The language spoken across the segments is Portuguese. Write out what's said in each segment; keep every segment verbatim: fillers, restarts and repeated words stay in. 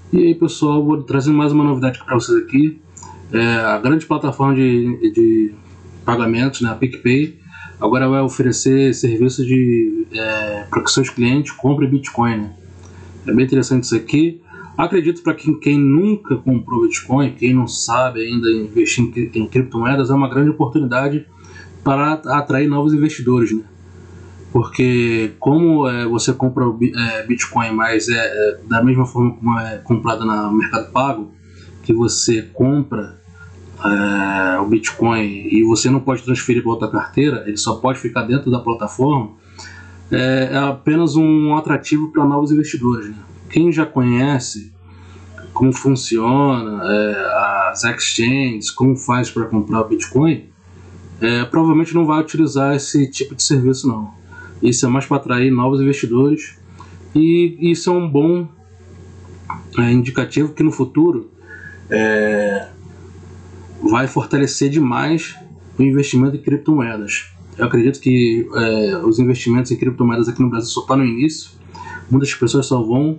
E aí, pessoal, vou trazer mais uma novidade para vocês aqui. É, a grande plataforma de, de pagamentos, né, a PicPay, agora vai oferecer serviço de é, para que seus clientes comprem Bitcoin, né? É bem interessante isso aqui. Acredito para quem, quem nunca comprou Bitcoin, quem não sabe ainda investir em, em criptomoedas, é uma grande oportunidade para atrair novos investidores, né? Porque como é, você compra o é, Bitcoin, mas é, é da mesma forma como é comprado no Mercado Pago, que você compra é, o Bitcoin e você não pode transferir para outra carteira, ele só pode ficar dentro da plataforma, é, é apenas um atrativo para novos investidores, né? Quem já conhece como funciona é, as exchanges, como faz para comprar o Bitcoin, é, provavelmente não vai utilizar esse tipo de serviço não. Isso é mais para atrair novos investidores, e isso é um bom é, indicativo que no futuro é, vai fortalecer demais o investimento em criptomoedas. Eu acredito que é, os investimentos em criptomoedas aqui no Brasil só estão no início. Muitas pessoas só vão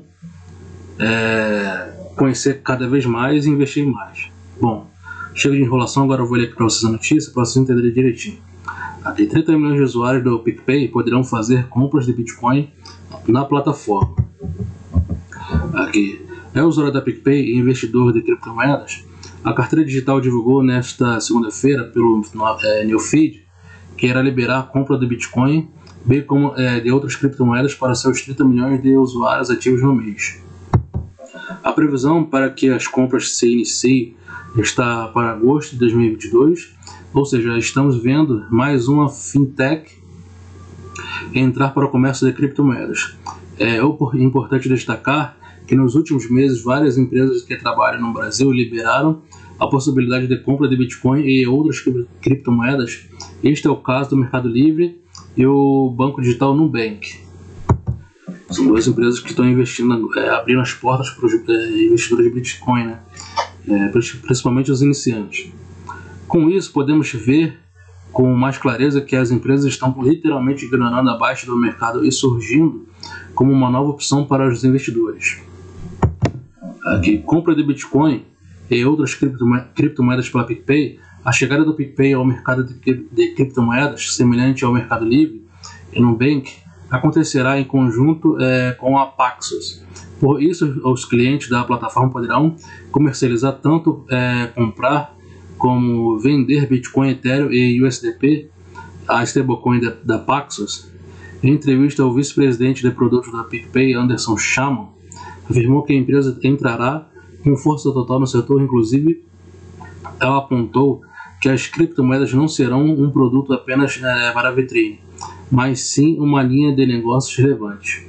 é, conhecer cada vez mais e investir mais. Bom, chega de enrolação, agora eu vou ler aqui para vocês a notícia para vocês entenderem direitinho. Até trinta milhões de usuários do PicPay poderão fazer compras de Bitcoin na plataforma. Aqui, é usuário da PicPay e investidor de criptomoedas. A carteira digital divulgou nesta segunda-feira pelo é, Newfeed que irá liberar a compra de Bitcoin, bem como é, de outras criptomoedas para seus trinta milhões de usuários ativos no mês. A previsão para que as compras se iniciem está para agosto de dois mil e vinte e dois, ou seja, estamos vendo mais uma fintech entrar para o comércio de criptomoedas. É importante destacar que nos últimos meses várias empresas que trabalham no Brasil liberaram a possibilidade de compra de Bitcoin e outras criptomoedas. Este é o caso do Mercado Livre e o banco digital Nubank. São duas empresas que estão investindo, é, abrindo as portas para os é, investidores de Bitcoin, né? É, principalmente os iniciantes. Com isso, podemos ver com mais clareza que as empresas estão literalmente granando abaixo do mercado e surgindo como uma nova opção para os investidores. Aqui, compra de Bitcoin e outras criptomoedas pela PicPay. A chegada do PicPay ao mercado de criptomoedas, semelhante ao Mercado Livre e Nubank, acontecerá em conjunto é, com a Paxos. Por isso, os clientes da plataforma poderão comercializar tanto é, comprar como vender Bitcoin, Ethereum e U S D P, a stablecoin da, da Paxos. Em entrevista, o vice-presidente de produtos da PicPay, Anderson Shaman, afirmou que a empresa entrará com força total no setor. Inclusive, ela apontou que as criptomoedas não serão um produto apenas é, para a vitrine, mas sim uma linha de negócios relevante.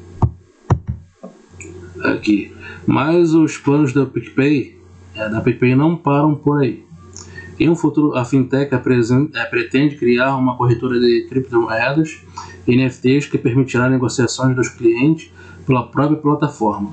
Aqui. Mas os planos da PicPay, é, da PicPay não param por aí. Em um futuro, a fintech é, pretende criar uma corretora de criptomoedas e N F Ts que permitirá negociações dos clientes pela própria plataforma.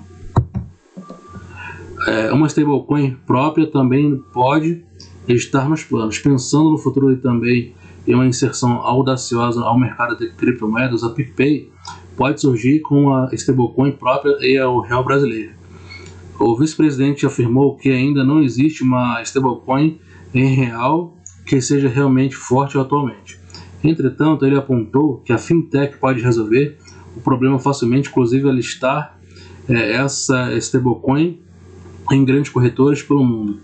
É, uma stablecoin própria também pode estar nos planos. Pensando no futuro e também em uma inserção audaciosa ao mercado de criptomoedas, a PicPay pode surgir com uma stablecoin própria e o real brasileiro. O vice-presidente afirmou que ainda não existe uma stablecoin em real que seja realmente forte atualmente. Entretanto, ele apontou que a fintech pode resolver o problema facilmente, inclusive a listar é, essa stablecoin em grandes corretoras pelo mundo.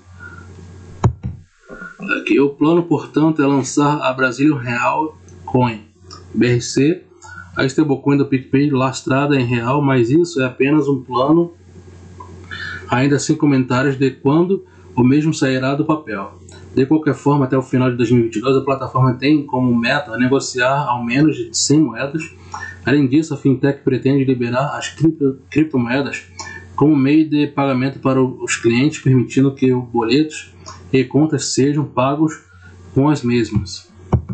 Aqui, o plano, portanto, é lançar a Brazilian Real Coin, B R C, a stablecoin da PicPay lastrada em real, mas isso é apenas um plano, ainda sem comentários de quando o mesmo sairá do papel. De qualquer forma, até o final de dois mil e vinte e dois, a plataforma tem como meta negociar ao menos de cem moedas. Além disso, a fintech pretende liberar as cripto, criptomoedas como meio de pagamento para os clientes, permitindo que os boletos e contas sejam pagos com as mesmas.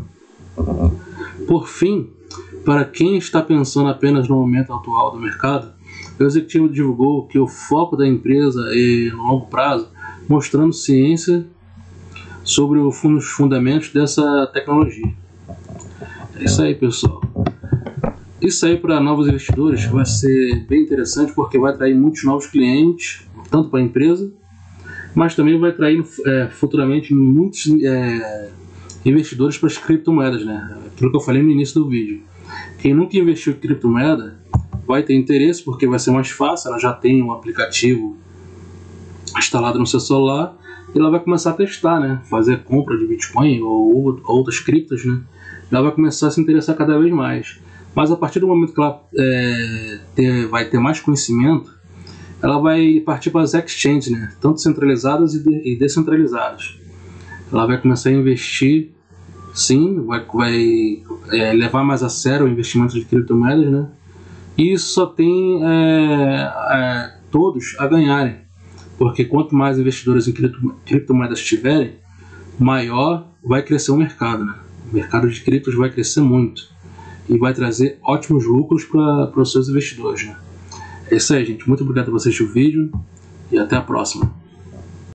Por fim, para quem está pensando apenas no momento atual do mercado, o executivo divulgou que o foco da empresa é no longo prazo, mostrando ciência sobre os fundamentos dessa tecnologia. É isso aí, pessoal. Isso aí para novos investidores vai ser bem interessante, porque vai atrair muitos novos clientes tanto para a empresa, mas também vai atrair é, futuramente muitos é, investidores para as criptomoedas, né? Aquilo que eu falei no início do vídeo. Quem nunca investiu em criptomoeda vai ter interesse, porque vai ser mais fácil, ela já tem um aplicativo instalado no seu celular, e ela vai começar a testar, né? Fazer compra de Bitcoin ou outras criptos, né? Ela vai começar a se interessar cada vez mais. Mas a partir do momento que ela é, ter, vai ter mais conhecimento, ela vai partir para as exchanges, né? Tanto centralizadas e, de, e descentralizadas. Ela vai começar a investir, sim, vai, vai é, levar mais a sério o investimento de criptomoedas, né? E isso só tem é, é, todos a ganharem, porque quanto mais investidores em cripto, criptomoedas tiverem, maior vai crescer o mercado, né? O mercado de criptos vai crescer muito e vai trazer ótimos lucros para os seus investidores, né? É isso aí, gente. Muito obrigado por assistir o vídeo e até a próxima.